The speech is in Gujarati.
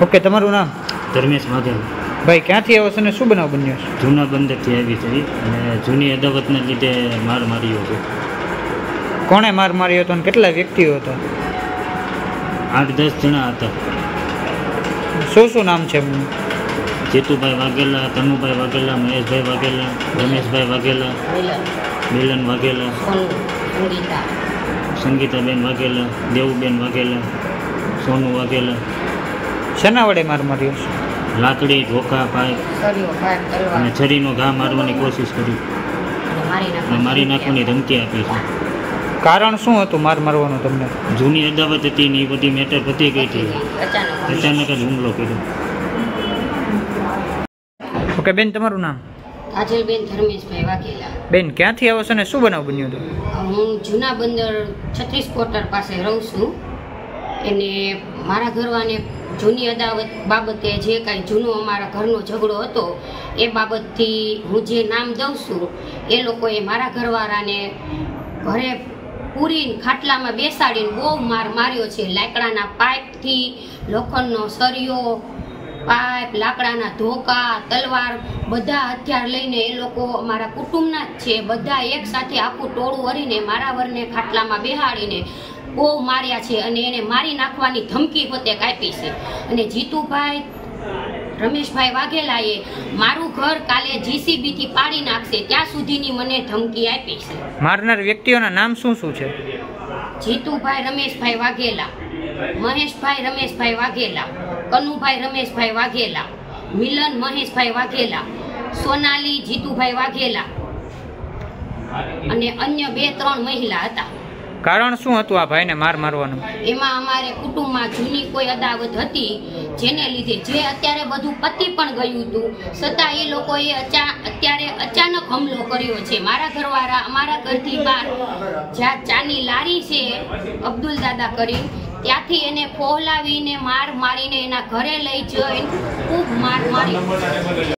ઓકે, તમારું નામ? ધર્મેશ માધવ. ભાઈ, ક્યાંથી આવો છો અને શું બનાવ બન્યો છે? જૂના બંદરથી આવી છે અને જૂની અદાવતના લીધે માર માર્યો છે. કોણે માર માર્યો હતો અને કેટલા વ્યક્તિઓ હતા? 8-10 જણા હતા. શું નામ છે એમનું? જેતુભાઈ વાઘેલા, તનુભાઈ વાઘેલા, મહેશભાઈ વાઘેલા, રમેશભાઈ વાઘેલા, મિલન વાઘેલા, સંગીતાબેન વાઘેલા, દેવુબેન વાઘેલા, સોનુ વાઘેલા. શેના વડે માર માર્યો છે? લાકડી, ધોકા, પાઇપ અને છરીનો ઘા મારવાની કોશિશ કરી અને મારી નાખવાની ધમકી આપી છે. કારણ શું હતું માર મારવાનું તમને? જૂની અદાવત હતી ને એ બધી મેટર પતી ગઈ હતી. અચાનક જ હુમલો કર્યો. ઓકે બેન, તમારું નામ? કાજલબેન ધર્મેશભાઈ વાઘેલા. બેન, ક્યાંથી આવો છો અને શું બનાવ બન્યો હતો? હું જૂના બંદર 36 ક્વાર્ટર પાસે રહું છું. એને મારા ઘરવાને જૂની અદાવત બાબતે જે કાંઈ જૂનો અમારા ઘરનો ઝઘડો હતો એ બાબતથી હું જે નામ દઉં છું એ લોકોએ મારા ઘરવાળાને ઘરે પૂરીને ખાટલામાં બેસાડીને બહુ માર માર્યો છે. લાકડાના પાઇપથી, લોખંડનો સરિયો, પાઇપ, લાકડાના ધોકા, તલવાર, બધા હથિયાર લઈને એ લોકો અમારા કુટુંબના જ છે. બધા એક સાથે આખું ટોળું વળીને મારા વરને ખાટલામાં બેહાડીને બહુ માર્યા છે અને એને મારી નાખવાની ધમકી પોતે આપી છે. અને જીતુભાઈ રમેશભાઈ વાઘેલાએ મારું ઘર કાલે જીસીબીથી પાડી નાખશે ત્યાં સુધીની મને ધમકી આપી છે. મારનાર વ્યક્તિઓના નામ શું છે? જીતુભાઈ રમેશભાઈ વાઘેલા, મહેશભાઈ રમેશભાઈ વાઘેલા, કનુભાઈ રમેશભાઈ વાઘેલા, મિલન મહેશભાઈ વાઘેલા, સોનાલી જીતુભાઈ વાઘેલા અને અન્ય 2-3 મહિલા હતા. કારણ શું હતું આ ભાઈને માર મારવાનું? એમાં અમારે કુટુંબમાં જૂની કોઈ અદાવત હતી જેને લીધે જે અત્યારે બધું પતી પણ ગયું હતું છતાં એ લોકોએ અત્યારે અચાનક હુમલો કર્યો છે. મારા ઘરવાળા અમારા ઘરથી બહાર જ્યાં ચાની લારી છે અબ્દુલ દાદા કરી ત્યાંથી એને ફોહલાવીને મારીને એના ઘરે લઈ જઈને ખૂબ માર મારી.